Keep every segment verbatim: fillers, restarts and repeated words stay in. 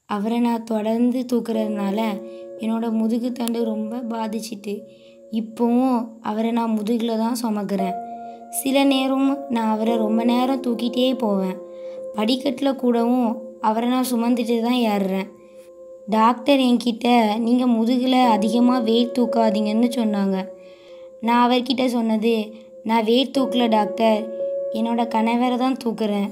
அவரை நான் தொடர்ந்து தூக்குறதுனால என்னோடய முதுகு தண்டு ரொம்ப பாதிச்சிட்டு இப்போவும் அவரை நான் முதுகில் தான் சுமக்கிறேன். சில நேரம் நான் அவரை ரொம்ப நேரம் தூக்கிட்டே போவேன். படிக்கட்டில் கூடவும் அவரை நான் சுமந்துட்டு தான் ஏறுறேன். டாக்டர் என்கிட்ட நீங்கள் முதுகில் அதிகமாக வெயிட் தூக்காதீங்கன்னு சொன்னாங்க. நான் அவர்கிட்ட சொன்னது, நான் வெயிட் தூக்கல டாக்டர், என்னோடய கணவரை தான் தூக்குறேன்.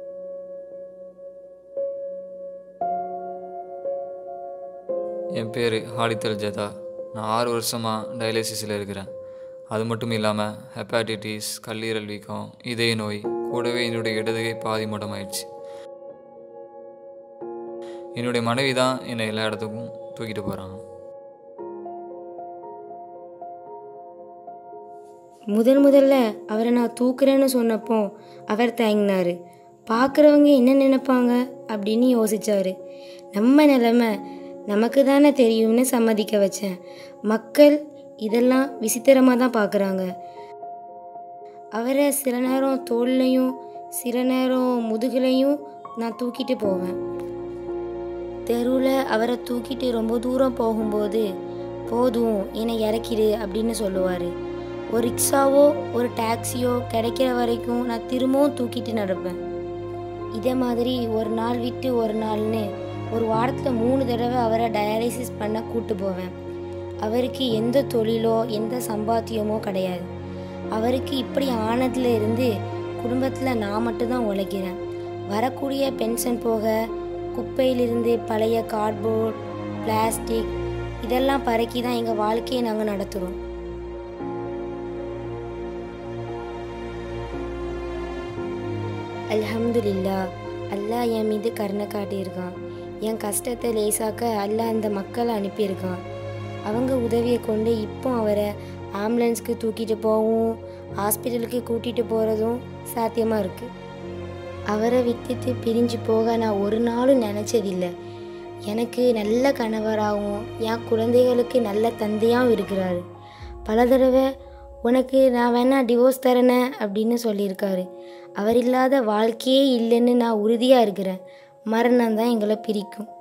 என் பேர் ஹாலித் ஜதா. நான் ஆறு வருஷமாக டயாலிசிஸில் இருக்கிறேன். அது மட்டும் இல்லாமல் ஹெப்பாட்டிட்டிஸ், கல்லீரல் வீக்கம், இதய நோய், கூடவே என்னுடைய இடதுகை பாதி மட்டமாயிடுச்சு. என்னுடைய மனைவி தான் என்னை எல்லா இடத்துக்கும் தூக்கிட்டு போகிறாங்க. முதல் முதல்ல அவரை நான் தூக்குறேன்னு சொன்னப்போ அவர் தயங்கினார். பார்க்குறவங்க என்ன நினைப்பாங்க அப்படின்னு யோசித்தார். நம்ம நிலைமை நமக்கு தானே தெரியும்னு சம்மதிக்க வச்சேன். மக்கள் இதெல்லாம் விசித்திரமாக தான் பார்க்குறாங்க. அவரை சில நேரம் தோல்லையும் சில நேரம் முதுகுலையும் நான் தூக்கிட்டு போவேன். தெருவில் அவரை தூக்கிட்டு ரொம்ப தூரம் போகும்போது, போதும் என்னை இறக்கிடு அப்படின்னு சொல்லுவார். ஒரு ரிக்ஷாவோ ஒரு டாக்ஸியோ கிடைக்கிற வரைக்கும் நான் திரும்பவும் தூக்கிட்டு நடப்பேன். இதே மாதிரி ஒரு நாள் விட்டு ஒரு நாள்னு ஒரு வாரத்தில் மூணு தடவை அவரை டயாலிசிஸ் பண்ண கூட்டு போவேன். அவருக்கு எந்த தொழிலோ எந்த சம்பாத்தியமோ கிடையாது. அவருக்கு இப்படி ஆனதுல இருந்து குடும்பத்தில் நான் மட்டும்தான் உழைக்கிறேன். வரக்கூடிய பென்ஷன் போக குப்பையிலிருந்து பழைய கார்ட்போர்ட், பிளாஸ்டிக் இதெல்லாம் பறக்கி தான் எங்கள் வாழ்க்கையை நாங்கள் நடத்துகிறோம். அல்ஹம்துலில்லாஹ், அல்லாஹ் என் மீது கருணை காட்டியிருக்கான். என் கஷ்டத்தை லேசாக்க அல்லாஹ் அந்த மக்களை அனுப்பியிருக்கான். அவங்க உதவியை கொண்டு இப்போ அவரை ஆம்புலன்ஸ்க்கு தூக்கிட்டு போகவும் ஹாஸ்பிட்டலுக்கு கூட்டிகிட்டு போகிறதும் சாத்தியமாக இருக்குது. அவரை விட்டுட்டு பிரிஞ்சு போக நான் ஒரு நாளும் நினச்சதில்லை. எனக்கு நல்ல கணவராகவும் என் குழந்தைகளுக்கு நல்ல தந்தையாகவும் இருக்கிறாரு. பல தடவை உனக்கு நான் வேணா டிவோர்ஸ் தரேனே அப்படின்னு சொல்லியிருக்காரு. அவர் இல்லாத வாழ்க்கையே இல்லைன்னு நான் உறுதியாக இருக்கிறேன். மரணம் தான் எங்களை பிரிக்கும்.